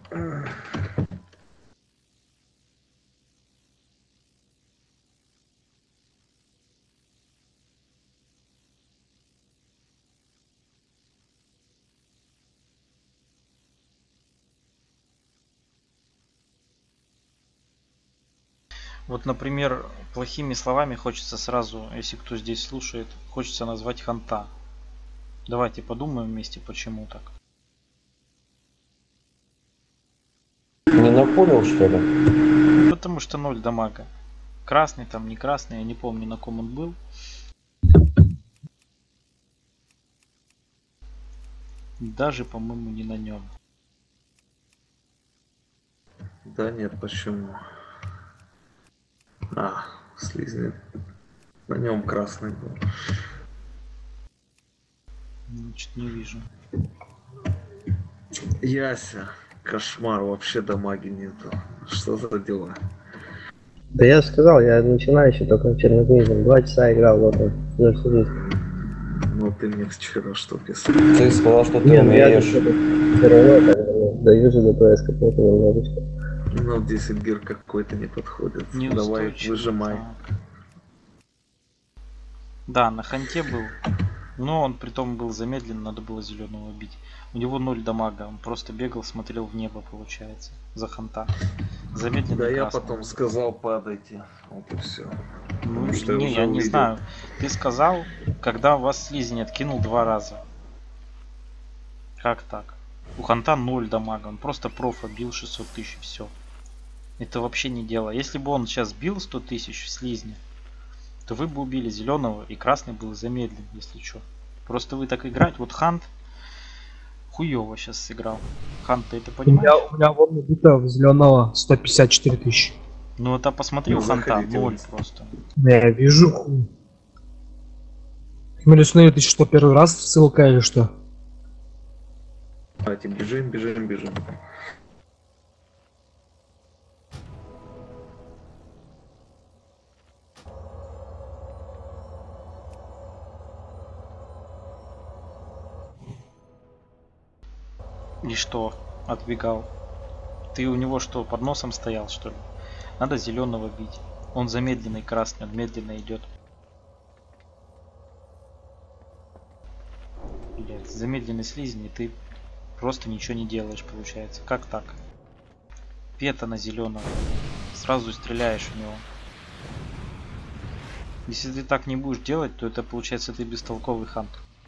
Вот, например, плохими словами хочется сразу, если кто здесь слушает, хочется назвать ханта. Давайте подумаем вместе, почему так. Не напорил, что ли? Потому что ноль дамага. Красный там, не красный, я не помню, на ком он был. Даже, по-моему, не на нем. Да нет, почему? А, слизни. На нем красный был. Значит, не вижу. Яся, кошмар, вообще дамаги нету. Что за дела? Да я же сказал, я начинающий только в чернокнижном. Два часа играл, вот он. За всю жизнь. Ну ты мне вчера что писал? Ты сказал, что ты Не, ну я умеешь. все равно так, ну, даю же ДПС какой-то немножечко. Ну, десять гир какой-то не подходит. Давай, Неустойчивый, выжимай. так. Да, на ханте был. Но он притом был замедлен, надо было зеленого убить. У него ноль дамага, он просто бегал, смотрел в небо, получается, за ханта. Замедленно. Да я красный. потом сказал, падайте. Вот и все. Ну, Потому что я не, уже я не увидел. знаю. Ты сказал, когда вас слизень откинул два раза. Как так? У ханта ноль дамага, он просто профа бил шестьсот тысяч, все. Это вообще не дело. Если бы он сейчас бил сто тысяч в слизне, то вы бы убили зеленого, и красный был замедлен, если что. Просто вы так играть. Вот хант хуёво сейчас сыграл. Хант, ты это У меня, понимаешь? у меня вон набито в зеленого сто пятьдесят четыре тысячи. Ну это посмотри, Ну, у ханта заходите ноль вниз. просто. Я вижу хуй. Хмелюсны, ты что, первый раз ссылка или что? Давайте, бежим, бежим, бежим. И что? Отбегал. Ты у него что, под носом стоял, что ли? Надо зеленого бить. Он замедленный красный, он медленно идет. Блять, замедленный слизень, и ты просто ничего не делаешь, получается. Как так? Пета на зеленого. Сразу стреляешь в него. Если ты так не будешь делать, то это получается ты бестолковый хант.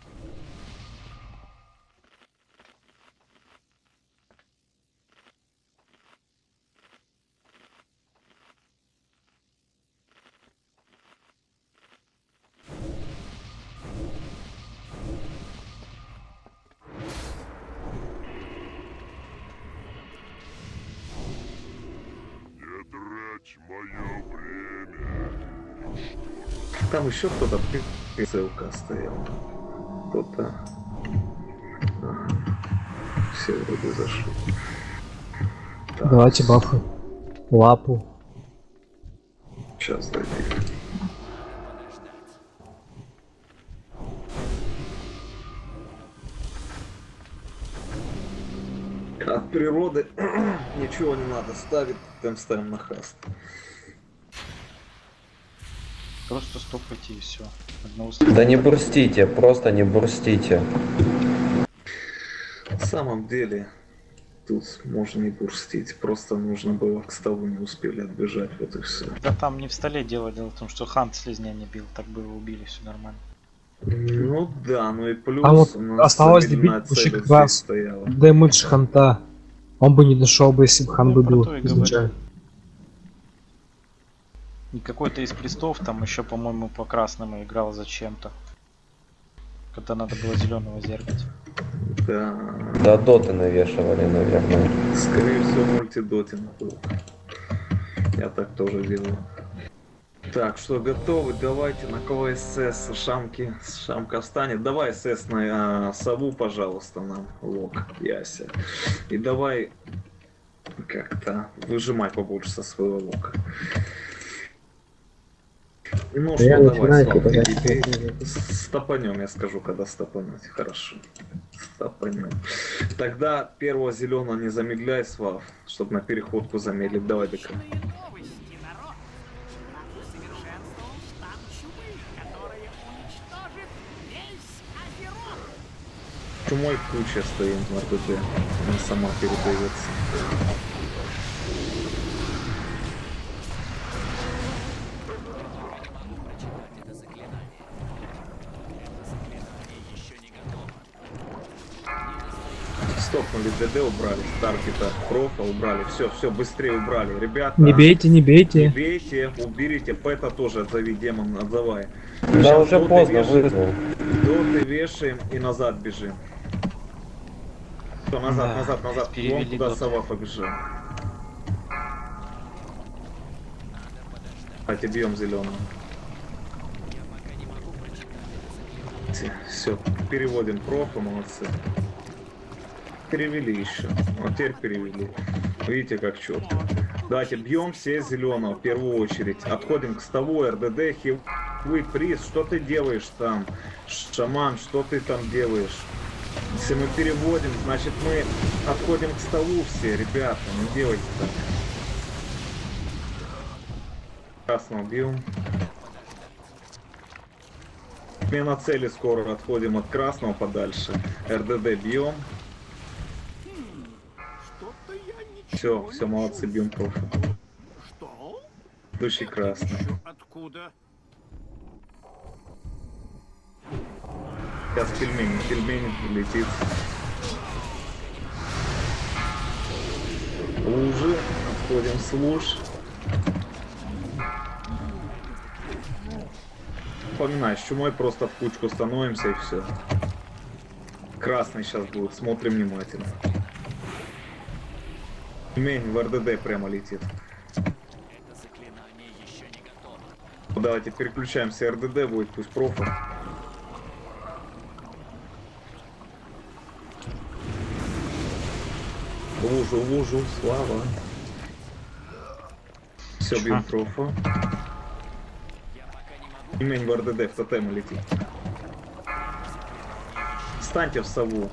Трать мое время. Там еще кто-то ссылка стоял. Кто-то. Ага. Все вроде зашли. Так, Давайте бафы. Лапу. сейчас дойди. От природы ничего не надо ставить, там ставим на хаст. Просто стопайте и все. Одноустройство. Да не бурстите, просто не бурстите. На самом деле, тут можно не бурстить, просто нужно было к столу, не успели отбежать, вот и все. Да там не в столе дело, дело в том, что Хант слизня не бил, так бы его убили, все нормально. Ну да, ну и плюс А вот у нас осталось замедленная добить цель как здесь раз стояла. дэмэдж Ханта. Он бы не дошел бы, если бы Хан Я бы про был то и говорю. изначально. И какой-то из пристов там еще, по-моему, по красным играл зачем-то. Когда надо было зеленого зергать. Да, Да доты навешивали, наверное. скорее всего мультидотинг был. Я так тоже делаю. Так, что, готовы? Давайте на кого СС Шамки, Шамка встанет. Давай СС на а, сову, пожалуйста, нам, лок, Яся. И давай как-то выжимай побольше со своего лока. Ну Я что, начинаю, давай, Слава, типа, иди, да. бей. Стопанем, я скажу, когда стопануть. Хорошо. Стопанем. Тогда первого зеленого не замедляй, Слав, чтобы на переходку замедлить. Давай, ДК. Отличные новости, народ. Над усовершенствован стан чумы, которая уничтожит весь Азерон. Чумой куча стоим в РДД. Она сама передается. Стопнули ДД, убрали, Старкита, профа убрали, все, все, быстрее убрали, ребята. Не бейте, не Не бейте. бейте, уберите, Пэта тоже отзови, демон, отзывай. Да Сейчас уже доты поздно, вешаем, вызвал. доты вешаем и назад бежим. Все, назад, Да, назад, назад, вон перевели куда доты. сова побежал. Давайте бьем зеленого. Все, переводим профа, молодцы. Перевели еще. Вот теперь перевели. Видите, как четко. Давайте бьем все зеленого в первую очередь. Отходим к столу, РДД, хилвый приз. Что ты делаешь там? Шаман, что ты там делаешь? Если мы переводим, значит мы отходим к столу все, ребята. Не делайте так. Красного бьем. Смена цели скоро, отходим от красного подальше. РДД бьем. Что-то я ничего Все, не все, молодцы, чую. бьем профи. Что? Идущий Это красный. еще откуда? Сейчас пельмень, пельмень летит. Лужи, отходим с луж. Вспоминай, с чумой просто в кучку становимся и все. Красный сейчас будет, смотрим внимательно. Пельмень в РДД прямо летит. Давайте переключаемся, РДД будет, пусть профа. Лужу, лужу, слава. Все, бьем профа. Пельмень в РДД, в тотем летит. Встаньте в сову.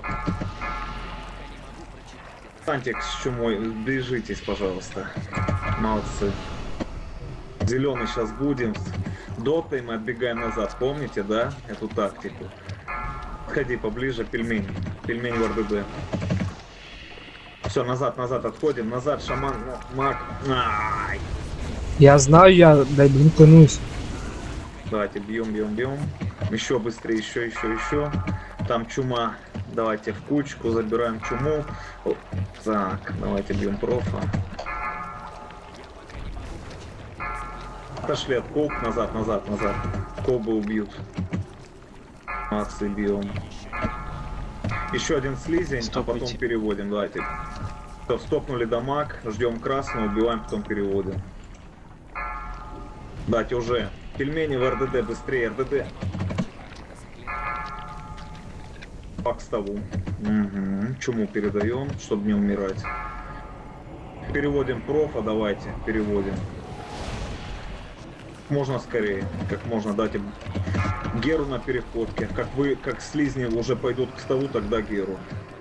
Встаньте с чумой, бежитесь, пожалуйста. Молодцы. Зеленый сейчас будем. Дотой мы отбегаем назад, помните, да, эту тактику? Подходи поближе, пельмень. Пельмень в РДД. Все, назад, назад отходим. Назад, шаман, маг. Ай! Я знаю, я, дай блин, клянусь. Давайте бьем, бьем, бьем. Еще быстрее, еще, еще, еще. Там чума. Давайте в кучку, забираем чуму. О, так, давайте бьем профа. Отошли от колб, назад, назад, назад. Колбы убьют. Молодцы, бьем. Еще один слизень, а потом Стопайте. переводим. Давайте. Все, стопнули дамаг, ждем красного, убиваем, потом переводим. Давайте уже. Пельмени в РДД, быстрее, РДД. По столу. Угу. Чуму передаем, чтобы не умирать. Переводим профа, давайте, переводим. Можно скорее, как можно дать им Геру на переходке. Как вы, как слизни уже пойдут к столу, тогда Геру.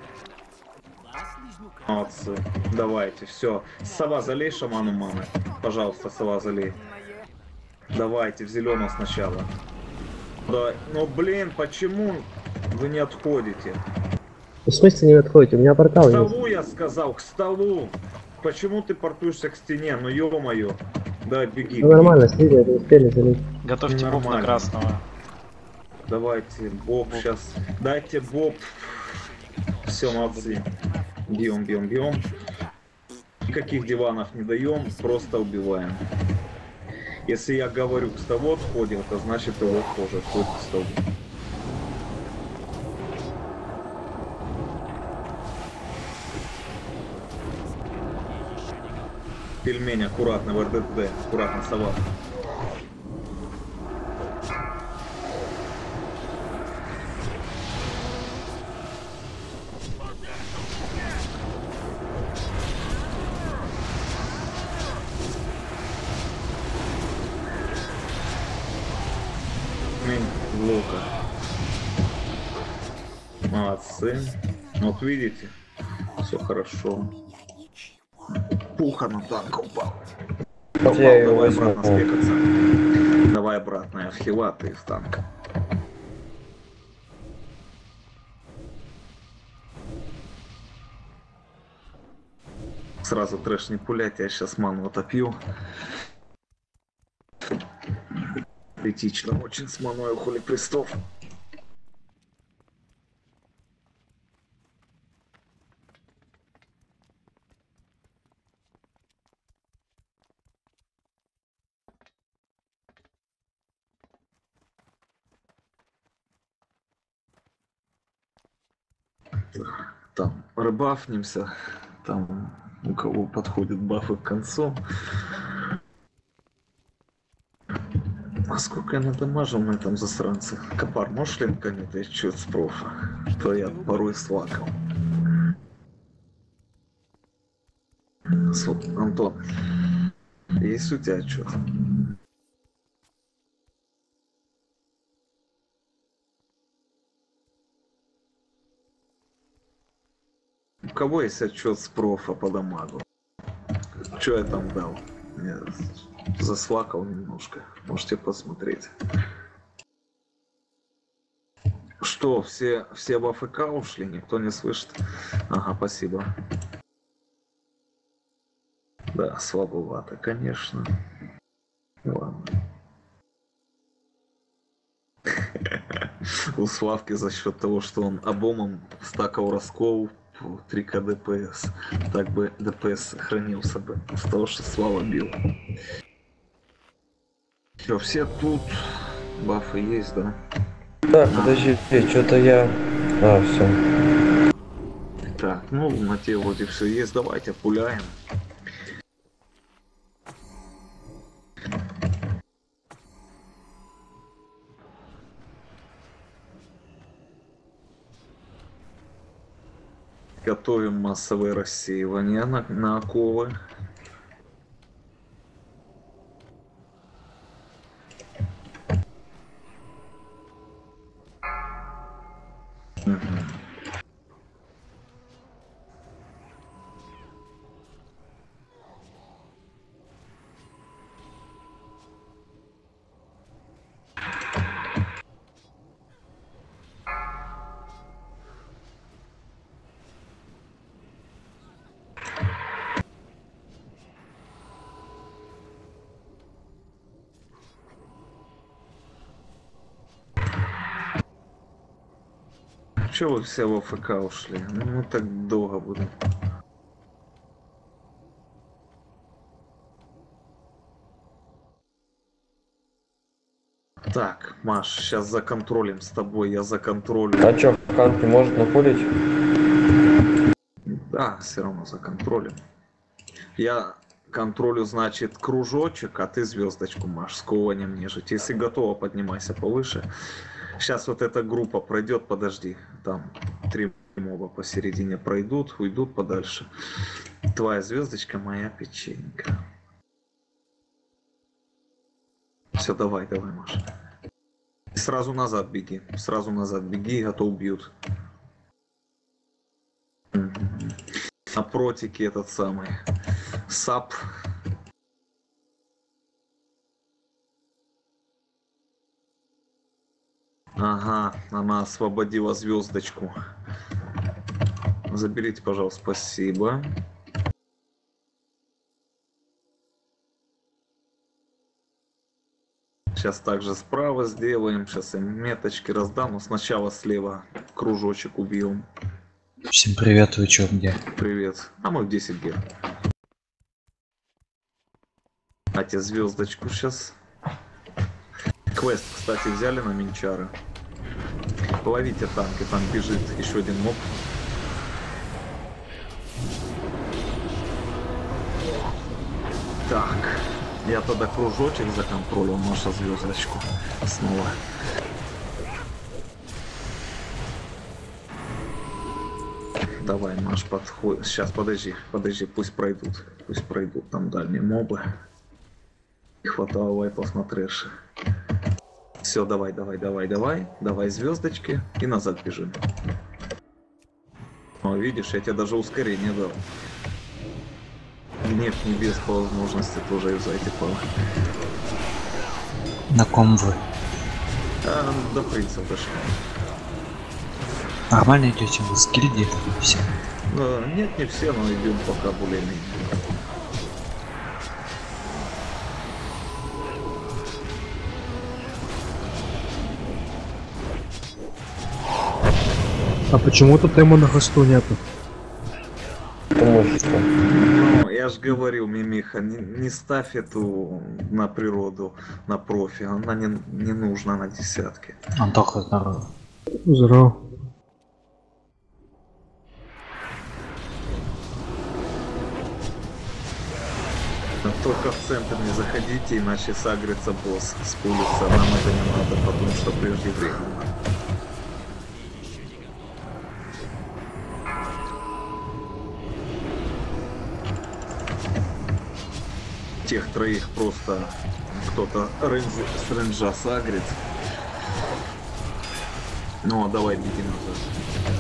Молодцы. Давайте, все. Сова залей шаману маны. Пожалуйста, сова залей. Давайте, в зеленого сначала. Да, ну блин, почему вы не отходите? В смысле не отходите? У меня К портал есть. столу я сказал, к столу. Почему ты портуешься к стене? Ну ё-моё. Да, беги. Ну нормально, слили, не успели залить. Готовьте боб на Нормально. красного. Давайте, Боб, сейчас. Дайте Боб. Все, молодцы. Бьем, бьем, бьем. Никаких диванов не даем, просто убиваем. Если я говорю, к столу отходим, это значит его тоже отходит к столу. Пельмень аккуратно в эр дэ дэ, аккуратно сова. Лука. Молодцы. Вот видите, все хорошо. Пуха на танк упал. Упал, Я ее давай возьму. обратно спекаться. Давай обратно, Архива, ты в танк. Сразу трэш не пулять, я сейчас ману отопью. Критично очень с маной у хули крестов. Там рыбафнемся, там у кого подходят бафы к концу. А сколько я надамажил на этом засранце? Копар, можешь линкануть отчет с профа? То я порой слакал. С- Антон, есть у тебя отчет? У кого есть отчет с профа по дамагу? Что я там дал? Я заслакал немножко. Можете посмотреть. Что, все, все в АФК ушли? Никто не слышит? Ага, спасибо. Да, слабовато, конечно. Ладно. У Славки за счет того, что он обомом стакал раскол три ка ДПС. Так бы ДПС сохранился бы. С того, что Слава бил. Все, все тут. Бафы есть, да? Так, подожди, что-то я... А, все. Так, ну на те вроде все есть. Давайте пуляем. Готовим массовое рассеивание на, на оковы. Мгм. Че вы все в АФК ушли? Ну мы так долго будем. Так, Маш, сейчас законтролим с тобой, я законтролю. А чё, Хан не может напулить? Да, все равно законтролим. Я контролю, значит, кружочек, а ты звездочку, Маш, с кованием нежить. Если готова, поднимайся повыше. Сейчас вот эта группа пройдет, подожди. Там три моба посередине пройдут, уйдут подальше. Твоя звездочка, моя печенька. Все, давай, давай, Маша. Сразу назад беги. Сразу назад беги, а то убьют. Мгм. На протике этот самый САП. Ага, она освободила звездочку. Заберите, пожалуйста, спасибо. Сейчас также справа сделаем. Сейчас им меточки раздам. Но сначала слева кружочек убьем. Всем привет, вы чё, где? Привет. А мы в десять ге. А тебе звездочку сейчас. Квест, кстати, взяли на Минчары. Ловите танки, там бежит еще один моб. Так, я тогда кружочек законтролил, наша звездочку снова. Давай, наш подход. Сейчас, подожди, подожди, пусть пройдут. Пусть пройдут там дальние мобы. Не хватало вайпов на трэше. Все, давай, давай, давай, давай. Давай звездочки и назад бежим. О, видишь, я тебе даже ускорение дал. Гнев небес по возможности тоже юзайте по. На ком вы? А, до принца дошли. Нормально идете, вы с гильдии все? Ну, нет, не все, но идем пока более-менее. А почему-то тему на хосту нету. Потому что... Ну, я же говорил, Мимиха, не, не ставь эту на природу, на профи. Она не, не нужна на десятки. Антоха, здорово. Здорово. Но только в центр не заходите, иначе сагрится босс с улицы. Нам это не надо, потому что преждевременно. Тех троих просто кто-то рейндж, с рейнджа сагрит. Ну а давай беги назад.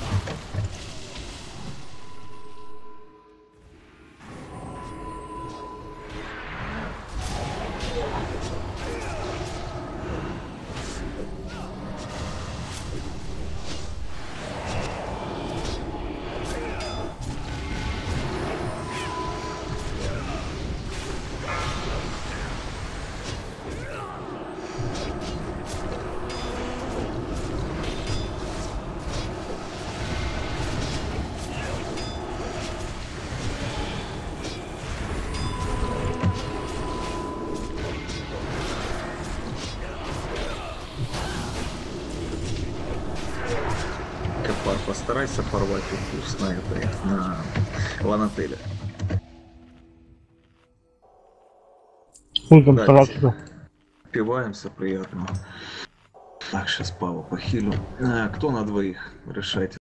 Копар, постарайся порвать укус на этой, на Ланателе. Он там Да, старался. Пиваемся приятно. Так, сейчас Павла похилю. А, кто на двоих? Решайте.